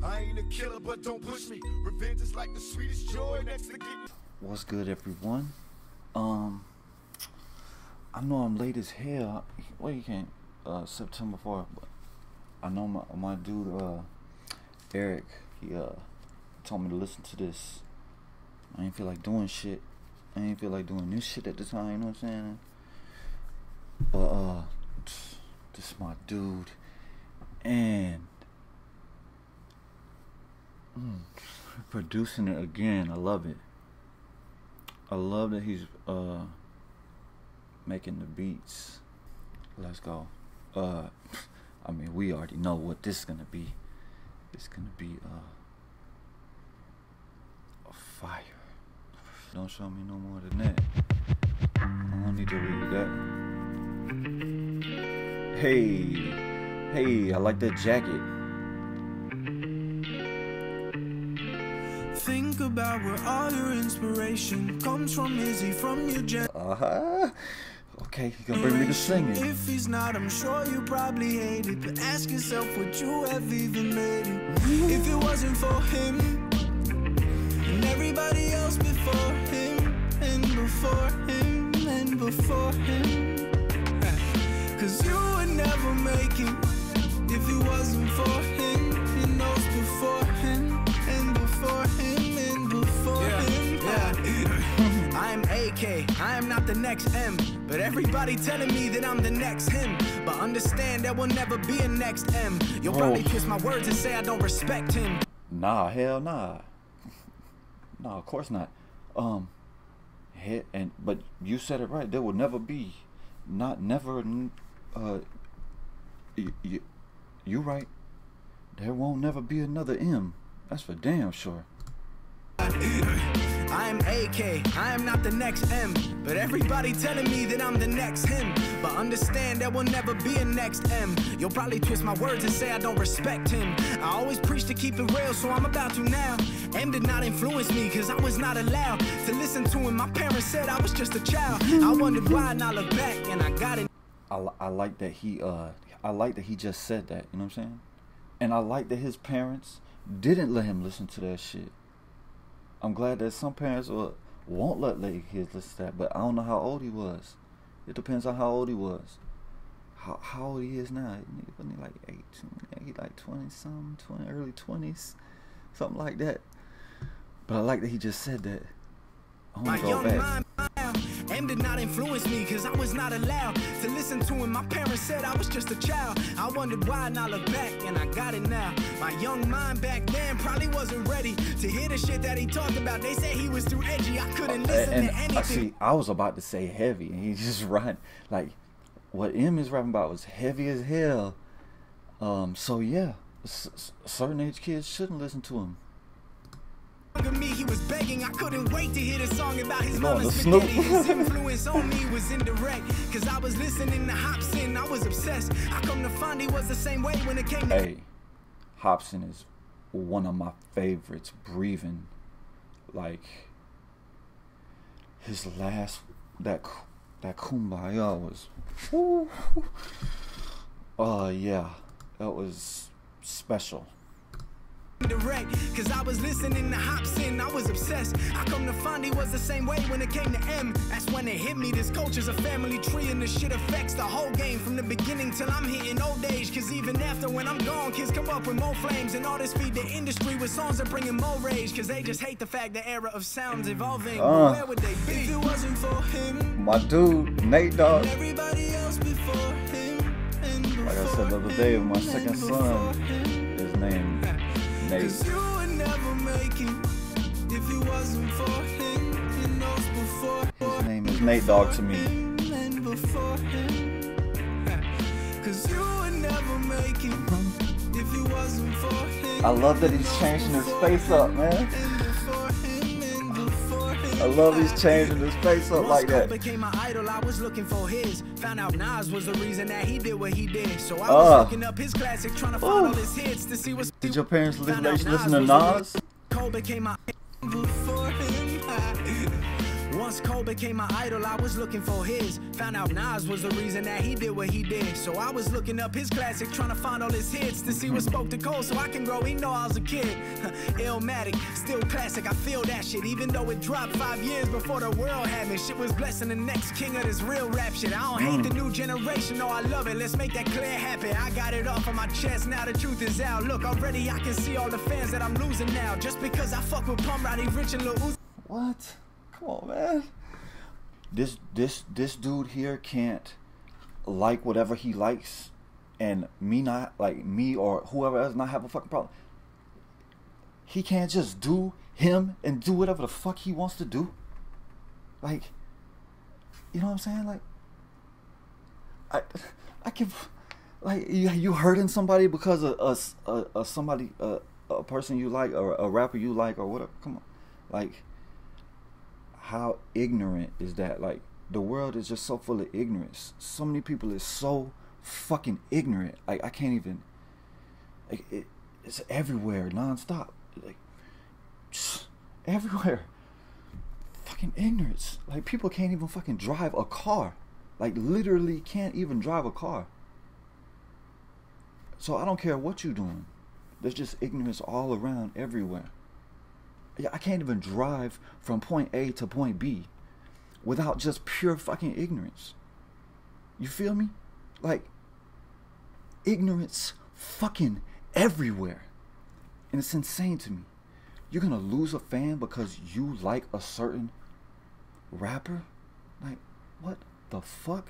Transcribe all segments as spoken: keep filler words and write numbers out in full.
I ain't a killer, but don't push me. Revenge is like the sweetest joy next to getting. What's good, everyone? Um, I know I'm late as hell. Well, you can't. Uh, September fourth, but I know my my dude uh Eric. He uh told me to listen to this. I ain't feel like doing shit. I ain't feel like doing this shit at the time. You know what I'm saying? But uh, this is my dude, and mm, producing it again. I love it. I love that he's uh making the beats. Let's go. Uh, I mean, we already know what this is gonna be. It's gonna be uh a fire. Don't show me no more than that. I don't need to read that. Hey, hey, I like that jacket. Think about where all your inspiration comes from. Is he from your gen? Uh huh. Okay, he gonna bring me to singing. If he's not, I'm sure you probably hate it. But ask yourself, would you have even made it if it wasn't for him and everybody else before him and before him and before him? Cause you would never make it if it wasn't for him and those before him and before him and before yeah, him. Yeah. I'm A K, I am not the next M, but everybody telling me that I'm the next him. But understand there will never be a next M. You'll oh. probably twist my words and say I don't respect him. Nah, hell nah. Nah, of course not. Um, he, and but you said it right. There will never be, not never. Uh, you, you, you right. There won't never be another M. That's for damn sure. I am A K, I am not the next M, but everybody telling me that I'm the next him. But understand there will never be a next M. You'll probably twist my words and say I don't respect him. I always preach to keep it real, so I'm about to now. M did not influence me, cause I was not allowed to listen to him. My parents said I was just a child. I wondered why, and I look back and I got it. I, I like that he uh I like that he just said that, you know what I'm saying? And I like that his parents didn't let him listen to that shit. I'm glad that some parents will, won't let their kids listen to that, but I don't know how old he was. It depends on how old he was. How how old he is now? Wasn't he like eighteen? He like twenty something, twenty, early twenties, something like that. But I like that he just said that. I want to go back. M did not influence me, cause I was not allowed to listen to him. My parents said I was just a child. I wondered why, and I look back and I got it now. My young mind back then probably wasn't ready to hear the shit that he talked about. They said he was too edgy, I couldn't listen and, to anything. I see, I was about to say heavy, and he's just right. Like, what M is rapping about was heavy as hell. Um, so yeah, s certain age kids shouldn't listen to him. Me, he was begging, I couldn't wait to hear the song about his no, mama's spaghetti. His influence on me was indirect, cause I was listening to Hobson, I was obsessed. I come to find he was the same way when it came to Hey, Hobson is one of my favorites. Breathing, like his last that that Kumbaya was, whoo, uh yeah, that was special. Direct, cause I was listening to Hobson, I was obsessed. I come to find he was the same way when it came to M. That's when it hit me, this culture's a family tree, and this shit affects the whole game from the beginning till I'm hitting old age. Cause even after when I'm gone, kids come up with more flames, and all this feed the industry with songs that bringing more rage. Cause they just hate the fact the era of sounds evolving. uh, Where would they be if it wasn't for him? My dude, Nate Dogg. Everybody else before him and before like I said the other day with my second son, his name Nate. Cause you would never make it if it wasn't for him and those before him. His name is Nate Dogg to me. And before him. Cause you would never make it if it wasn't for him. I love that he's changing his face up, man. I love he's changing his face up like that. Became my idol, I was looking for his. Found out Nas was the reason that he did what he did. So I was uh, looking up his classic, trying to find all his hits to see what's. Did your parents listen, listen to Nas? Cole became my before him. Once Nas Cole became my idol, I was looking for his. Found out Nas was the reason that he did what he did. So I was looking up his classics, trying to find all his hits to see what spoke to Cole so I can grow. He know I was a kid. Illmatic, still classic, I feel that shit. Even though it dropped five years before the world had me. Shit was blessing the next king of this real rap shit. I don't hate the new generation, no, I love it. Let's make that clear happen. I got it off of my chest, now the truth is out. Look, already I can see all the fans that I'm losing now. Just because I fuck with Pump Roddy Rich and Lil Uzi. What? Come on, man. This this this dude here can't like whatever he likes, and me not like me or whoever else not have a fucking problem. He can't just do him and do whatever the fuck he wants to do. Like, you know what I'm saying? Like, I I can, like, you you hurting somebody because of us a, a somebody a, a person you like or a rapper you like or whatever. Come on, like, how ignorant is that? Like, the world is just so full of ignorance. So many people is so fucking ignorant. Like, I can't even. Like, it, it's everywhere, nonstop. Like, just everywhere. Fucking ignorance. Like, people can't even fucking drive a car. Like, literally can't even drive a car. So I don't care what you're doing. There's just ignorance all around, everywhere. Yeah, I can't even drive from point A to point B without just pure fucking ignorance. You feel me? Like, ignorance fucking everywhere. And it's insane to me. You're gonna lose a fan because you like a certain rapper? Like, what the fuck?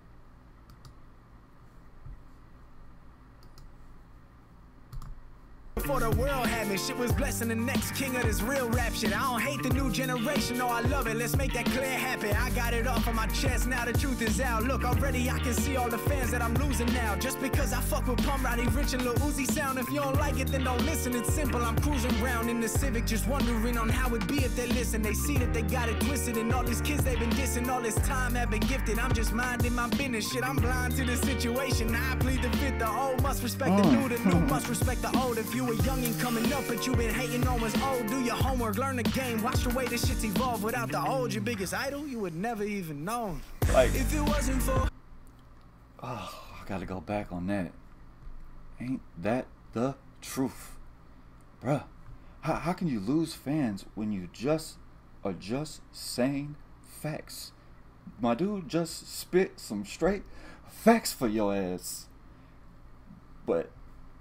Before the world had me, shit was blessing the next king of this real rap shit. I don't hate the new generation, no, I love it. Let's make that clear happen. I got it off of my chest, now the truth is out. Look, already I can see all the fans that I'm losing now. Just because I fuck with Pump Roddy Rich and Lil Uzi sound. If you don't like it, then don't listen. It's simple. I'm cruising around in the Civic, just wondering on how it'd be if they listen. They see that they got it twisted, and all these kids they've been dissing, all this time have been gifted. I'm just minding my business, shit. I'm blind to the situation. I plead the fifth. The old must respect the new, the new must respect the old. If you a youngin' coming up, but you been hating on what's old. Do your homework, learn the game, watch the way this shit's evolved. Without the old, your biggest idol, you would never even know. Like, If it wasn't for oh, I gotta go back on that. Ain't that the truth? Bruh, how, how can you lose fans when you just are just saying facts? My dude just spit some straight facts for your ass. But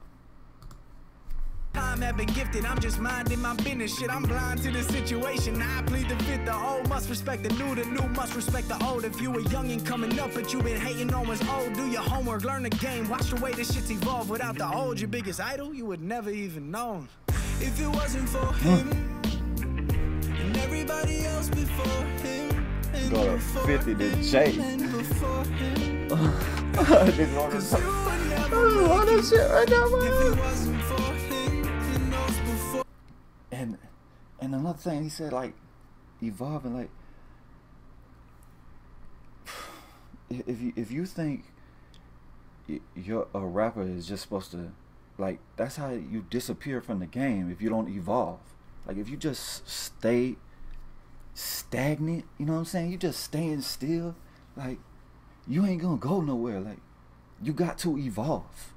time have been gifted, I'm just minding my business, shit. I'm blind to the situation. I plead the fifth. The old must respect the new, the new must respect the old. If you a youngin' coming up, but you been hating on what's old. Do your homework, learn the game, watch the way this shit's evolved. Without the old, your biggest idol, you would never even know. If it wasn't for him and everybody else before him, and go to before fifty to him, J. and before him. Niggas on Cause the- you would never I love make that it shit right now, if man. it wasn't for him and those before. And and another thing he said, like, evolving, like, if you if you think y- you're a rapper is just supposed to, like, that's how you disappear from the game if you don't evolve. Like, if you just stay stagnant, you know what I'm saying? You just staying still, like, you ain't gonna go nowhere. Like, you got to evolve.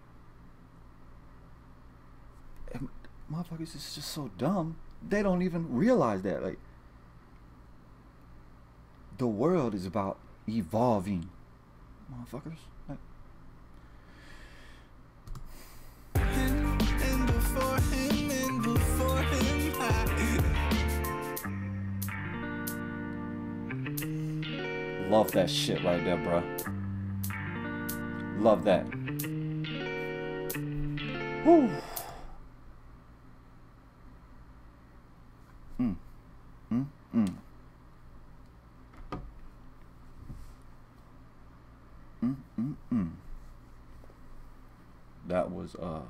And motherfuckers is just so dumb. They don't even realize that. Like, the world is about evolving, motherfuckers. Like, him and before him and before him. love that shit right there, bro. Love that. Whew. Mm. Mm. Mm. Mm. Mm. Mm. That was uh.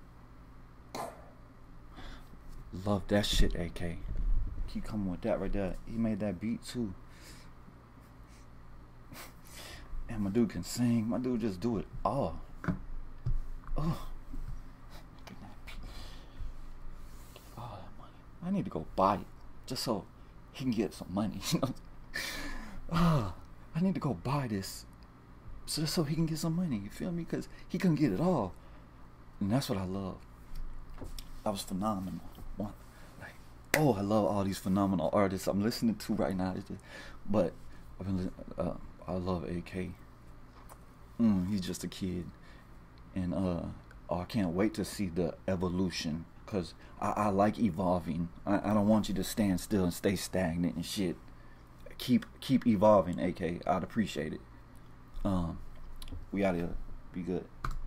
Love that shit, A K. Keep coming with that right there. He made that beat too. And my dude can sing. My dude just do it all. Oh. Get all that money. I need to go buy it. Just so he can get some money. You know? Ah, I need to go buy this so so he can get some money. You feel me? Because he couldn't get it all, and that's what I love. That was phenomenal. One, like, oh, I love all these phenomenal artists I'm listening to right now. It's just, but I've been, uh, I love A K. Mm, he's just a kid, and uh, oh, I can't wait to see the evolution. Cause I, I like evolving. I, I don't want you to stand still and stay stagnant and shit. Keep keep evolving, A K. I'd appreciate it. Um, we out here. Be good.